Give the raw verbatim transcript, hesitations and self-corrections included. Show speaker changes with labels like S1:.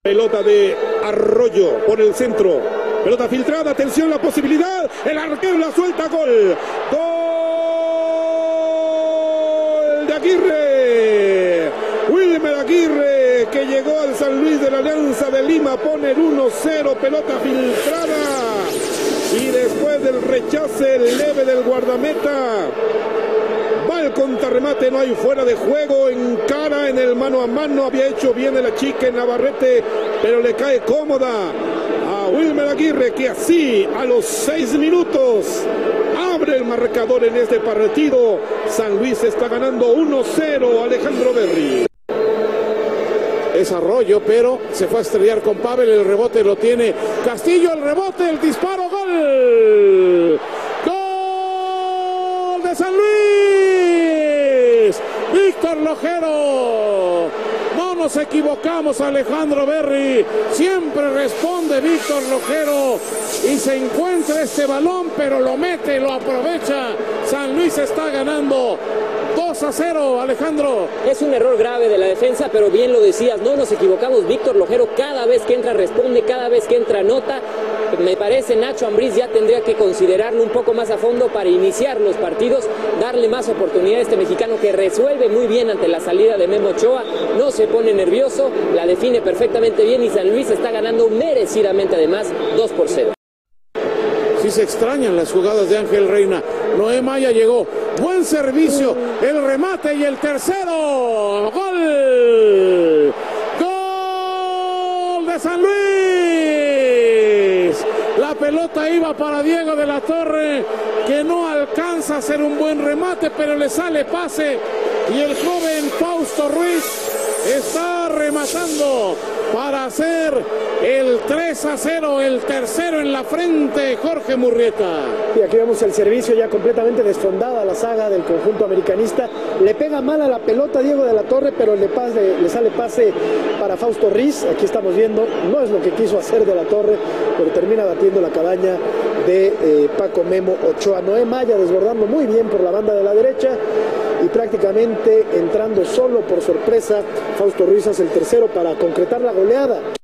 S1: Pelota de Arroyo por el centro. Pelota filtrada, atención la posibilidad. El arquero la suelta, gol. Gol de Aguirre. Wilmer Aguirre, que llegó al San Luis de la Alianza de Lima, pone el uno cero, pelota filtrada. Y después del rechace leve del guardameta, va el contrarremate, no hay fuera de juego, encara en el mano a mano, había hecho bien el achique Navarrete, pero le cae cómoda a Wilmer Aguirre, que así a los seis minutos abre el marcador en este partido. San Luis está ganando uno cero, Alejandro Berry.
S2: Es Arroyo, pero se fue a estrellar con Pavel, el rebote lo tiene Castillo, el rebote, el disparo, gol. Gol de San Luis. Víctor Lojero. No nos equivocamos, Alejandro Berry. Siempre responde Víctor Lojero y se encuentra este balón, pero lo mete, lo aprovecha. San Luis está ganando dos a cero, Alejandro.
S3: Es un error grave de la defensa, pero bien lo decías, no nos equivocamos. Víctor Lojero cada vez que entra responde, cada vez que entra anota. Me parece Nacho Ambriz ya tendría que considerarlo un poco más a fondo para iniciar los partidos, darle más oportunidad a este mexicano que resuelve muy bien ante la salida de Memo Ochoa, no se pone nervioso, la define perfectamente bien y San Luis está ganando merecidamente además dos por cero.
S2: Sí se extrañan las jugadas de Ángel Reina. Noé Maya llegó, buen servicio, el remate y el tercero, gol, gol de San Luis. La pelota iba para Diego de la Torre, que no alcanza a hacer un buen remate, pero le sale pase y el joven Fausto Ruiz está rematando para hacer el tres a cero, el tercero en la frente, Jorge Murrieta.
S4: Y aquí vemos el servicio ya completamente desfondada la saga del conjunto americanista. Le pega mal a la pelota Diego de la Torre, pero le, pase, le sale pase para Fausto Ruiz. Aquí estamos viendo, no es lo que quiso hacer de la Torre, pero termina batiendo la cabaña de eh, Paco Memo Ochoa. Noé Maya desbordando muy bien por la banda de la derecha y prácticamente entrando solo por sorpresa. Fausto Ruiz hace el tercero para concretar la goleada.